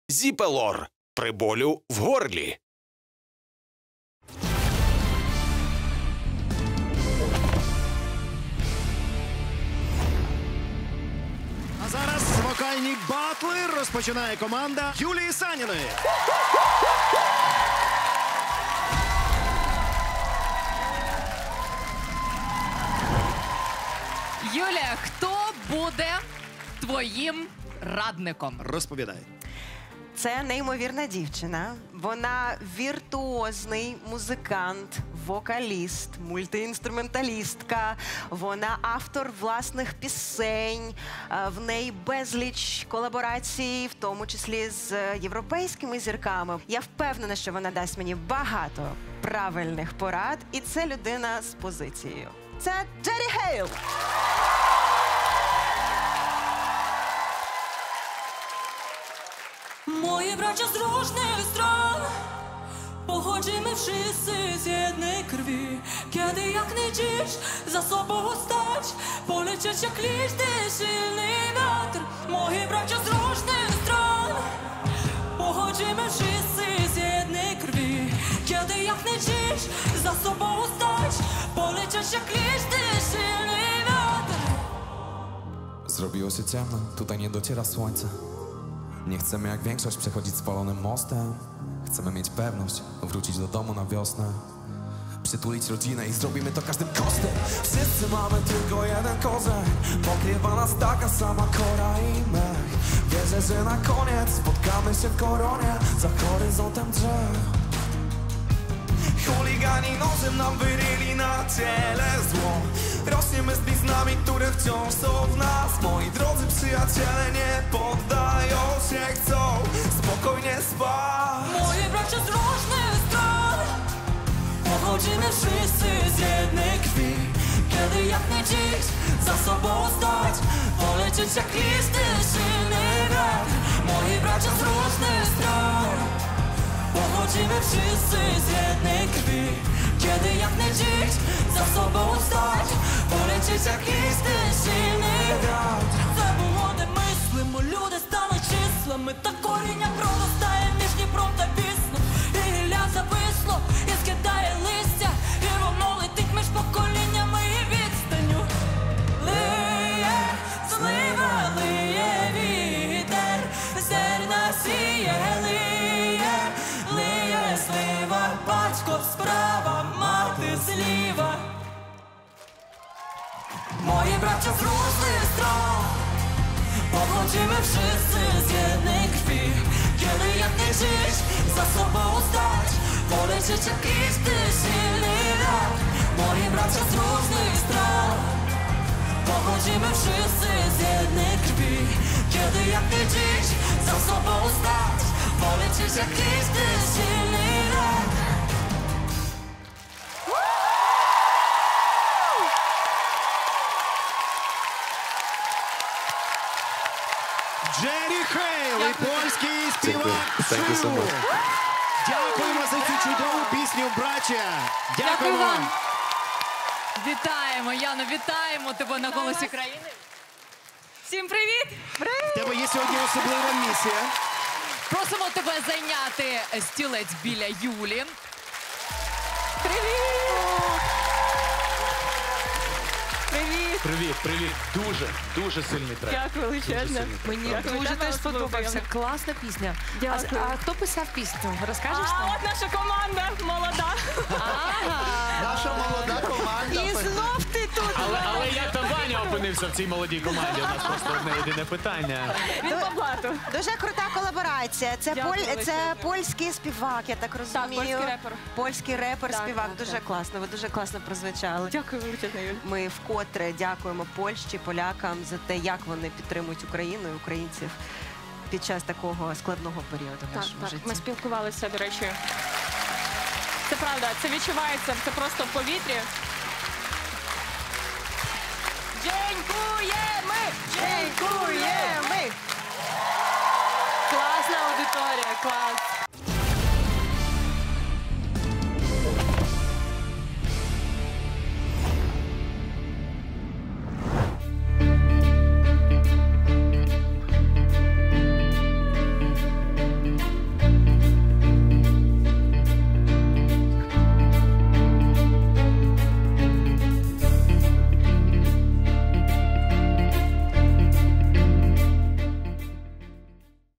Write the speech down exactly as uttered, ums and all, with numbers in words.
Зіпелор при болю в горлі. А зараз вокальні батли розпочинає команда Юлії Саніної. Юлія, хто буде твоїм радником? Розповідай. Це неймовірна дівчина. Вона віртуозний музикант, вокаліст, мультиінструменталістка. Вона автор власних пісень. В неї безліч колаборацій, в тому числі з європейськими зірками. Я впевнена, що вона дасть мені багато правильних порад. І це людина з позицією. Це Джері Хейл! Moje bracia z różnych stron pochodzimy wszyscy z jednej krwi. Kiedy jak nie dziś za sobą stać, polecieć jak liczny silny wiatr. Moi bracia z różnych stron pochodzimy wszyscy z jednej krwi. Kiedy jak nie dziś za sobą stać, polecieć jak liczny silny wiatr. Zrobiło się ciemno, tutaj nie dociera słońce. Nie chcemy jak większość przechodzić spalonym mostem. Chcemy mieć pewność, wrócić do domu na wiosnę. Przytulić rodzinę i zrobimy to każdym kosztem. Wszyscy mamy tylko jeden korzeń. Pokrywa nas taka sama kora i mech. Wierzę, że na koniec spotkamy się w koronie za horyzontem drzew. Chuligani nożem nam wyryli na ciele zło. Rośniemy z bliznami, które wciąż są w nas. Moi drodzy przyjaciele nie poddają się, chcą spokojnie spać. Moje bracia z różnych stron pochodzimy wszyscy z jednej krwi. Kiedy jak nie dziś za sobą stać, polecieć jak listy silny wiatr. Moi bracia z różnych stron pochodzimy wszyscy z jednej krwi. Kiedy jak nie dziś za sobą stać, polecieć jak listy silny wiatr. Це було не мислимо, люди стали числами. Та коріння проростає між Дніпром та Віслом. І гілля зависло, і скидає листя. І воно летить між поколіннями і відстанню. Лиє злива, лиє вітер, зерна сіє, лиє, лиє слива. Батько справа, мати зліва. Moi bracia z różnych stron pochodzimy wszyscy z jednej krwi. Kiedy jak nie dziś za sobą stać, polecieć jak listy silny wiatr. Moi bracia z różnych stron pochodzimy wszyscy z jednej krwi. Kiedy jak nie dziś za sobą stać, polecieć jak listy silny wiatr. Джері Хейл і польський співак Thank you so Шу. much. Дякуємо за цю чудову пісню, браття. Дякую Дякуємо вам. Вітаємо, Яно, вітаємо тебе на «Голосі країни». Всім привіт! В тебе є сьогодні особлива місія. Просимо тебе зайняти стілець біля Юлі. Привіт! Привіт! Привіт, привіт. Дуже, дуже сильний трек. Дякую величезне. Мені Дякую. дуже Тебе теж особливо сподобався. приємно. Класна пісня. А, Дякую. а хто писав пісню? Розкажеш А нам? от наша команда молода. Наша молода команда. І знов ти тут. Але, але як там Ваня опинився в цій молодій команді? У нас просто одне єдине питання. Він по блату. Дуже крута колаборація. Це, Дякую поль... це величезне. польський співак, я так розумію. польський репер. Польський репер, Так, співак. так, Дуже так. класно. Ви дуже класно прозвучали. Дякую величезне, Юль. Ми вкотре дякуємо Польщі, полякам за те, як вони підтримують Україну і українців під час такого складного періоду в Так, нашому так, житті. ми спілкувалися, до речі. Це правда, це відчувається, це просто в повітрі. Дякуємо! Дякуємо! Класна аудиторія, клас.